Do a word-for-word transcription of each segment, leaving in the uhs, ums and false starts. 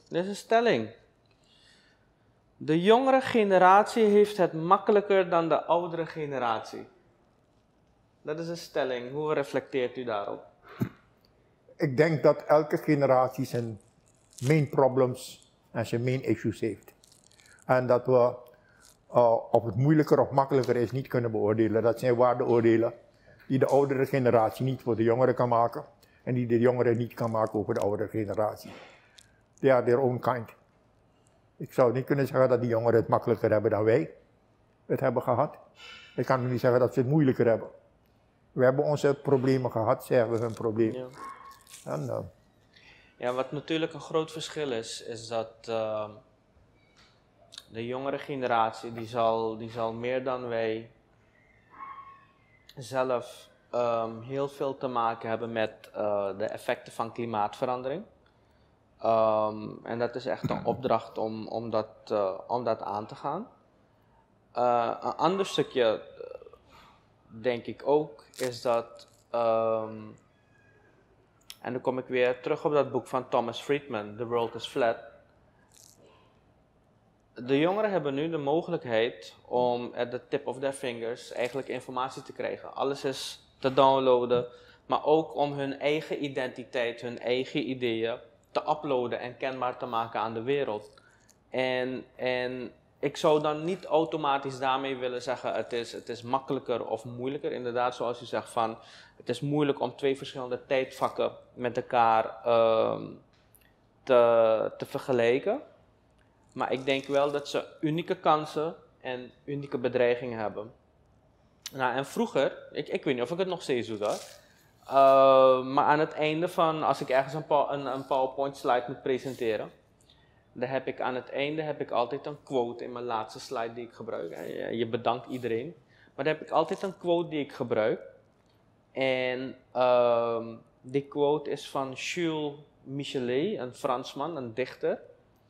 Dit is een stelling. De jongere generatie heeft het makkelijker dan de oudere generatie. Dat is een stelling. Hoe reflecteert u daarop? Ik denk dat elke generatie zijn main problems en zijn main issues heeft. En dat we uh, of het moeilijker of makkelijker is niet kunnen beoordelen. Dat zijn waardeoordelen die de oudere generatie niet voor de jongeren kan maken. En die de jongeren niet kan maken over de oudere generatie. They are their own kind. Ik zou niet kunnen zeggen dat die jongeren het makkelijker hebben dan wij het hebben gehad. Ik kan niet zeggen dat ze het moeilijker hebben. We hebben onze problemen gehad, ze hebben hun problemen. Ja. En, uh, ja, wat natuurlijk een groot verschil is, is dat uh, de jongere generatie, die zal, die zal meer dan wij zelf um, heel veel te maken hebben met uh, de effecten van klimaatverandering. Um, en dat is echt een opdracht om, om, dat, uh, om dat aan te gaan. Uh, een ander stukje, denk ik ook, is dat, um, en dan kom ik weer terug op dat boek van Thomas Friedman, The World is Flat. De jongeren hebben nu de mogelijkheid om at the tip of their fingers eigenlijk informatie te krijgen. Alles is te downloaden, maar ook om hun eigen identiteit, hun eigen ideeën te uploaden en kenbaar te maken aan de wereld. En, en ik zou dan niet automatisch daarmee willen zeggen het is, het is makkelijker of moeilijker. Inderdaad, zoals u zegt, van, het is moeilijk om twee verschillende tijdvakken met elkaar uh, te, te vergelijken. Maar ik denk wel dat ze unieke kansen en unieke bedreigingen hebben. Nou, en vroeger, ik, ik weet niet of ik het nog steeds doe dat. Uh, maar aan het einde van, als ik ergens een, een, een PowerPoint slide moet presenteren, dan heb ik aan het einde heb ik altijd een quote in mijn laatste slide die ik gebruik. Je, je bedankt iedereen. Maar dan heb ik altijd een quote die ik gebruik. En uh, die quote is van Jules Michelet, een Fransman, een dichter.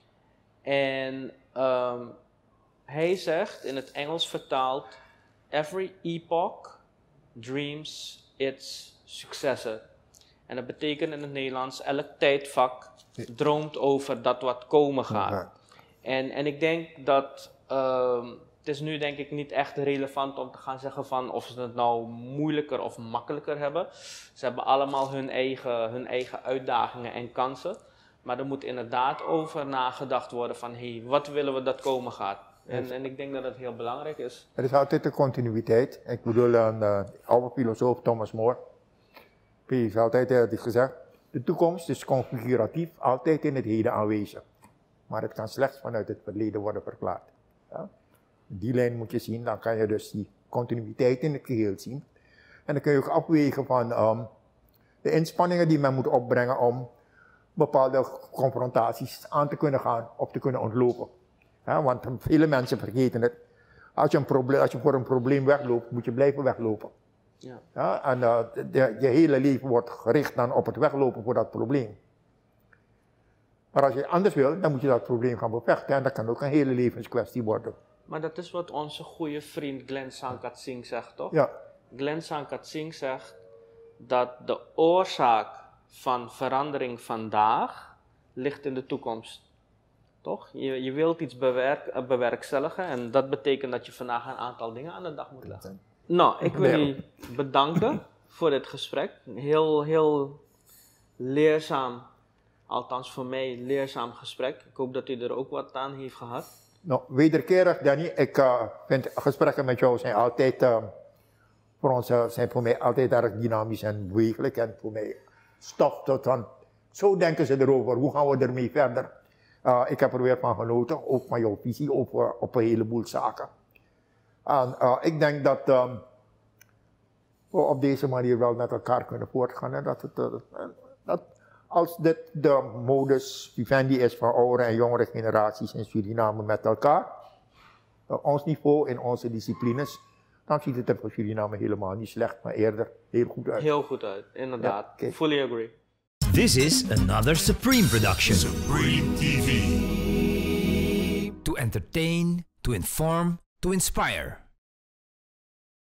En um, hij zegt, in het Engels vertaald, every epoch dreams its successor. En dat betekent in het Nederlands, elk tijdvak droomt over dat wat komen gaat. Ja. En, en ik denk dat, um, het is nu denk ik niet echt relevant om te gaan zeggen van of ze het nou moeilijker of makkelijker hebben. Ze hebben allemaal hun eigen, hun eigen uitdagingen en kansen. Maar er moet inderdaad over nagedacht worden van, hé, hey, wat willen we dat komen gaat? En, en ik denk dat het heel belangrijk is. Er is altijd een continuïteit. Ik bedoel, een uh, oude filosoof Thomas More, die heeft altijd uh, gezegd, de toekomst is configuratief, altijd in het heden aanwezig. Maar het kan slechts vanuit het verleden worden verklaard. Ja? Die lijn moet je zien, dan kan je dus die continuïteit in het geheel zien. En dan kun je ook afwegen van um, de inspanningen die men moet opbrengen om bepaalde confrontaties aan te kunnen gaan of te kunnen ontlopen. Ja, want vele mensen vergeten het. Als je, een probleem, als je voor een probleem wegloopt, moet je blijven weglopen. Ja. Ja, en uh, de, de, je hele leven wordt gericht dan op het weglopen voor dat probleem. Maar als je anders wil, dan moet je dat probleem gaan bevechten. En dat kan ook een hele levenskwestie worden. Maar dat is wat onze goede vriend Glen Sankat Singh zegt, toch? Ja. Glen Sankat Singh zegt dat de oorzaak van verandering vandaag ligt in de toekomst. Toch? Je, je wilt iets bewerk, bewerkstelligen en dat betekent dat je vandaag een aantal dingen aan de dag moet leggen. Nou, ik wil je bedanken voor dit gesprek. Heel, heel leerzaam, althans voor mij leerzaam gesprek. Ik hoop dat u er ook wat aan heeft gehad. Nou, wederkerig Danny, ik uh, vind gesprekken met jou zijn altijd, uh, voor ons uh, zijn voor mij altijd erg dynamisch en bewegelijk en voor mij stof tot van, zo denken ze erover, hoe gaan we ermee verder? Uh, ik heb er weer van genoten, ook van jouw visie over, op een heleboel zaken. En uh, ik denk dat uh, we op deze manier wel met elkaar kunnen voortgaan. En dat, het, uh, dat als dit de modus vivendi is van oudere en jongere generaties in Suriname met elkaar, op ons niveau, in onze disciplines, dan ziet het er voor Suriname helemaal niet slecht, maar eerder heel goed uit. Heel goed uit, inderdaad. Ja, okay. Fully agree. This is another Supreme production. Supreme T V. To entertain, to inform, to inspire.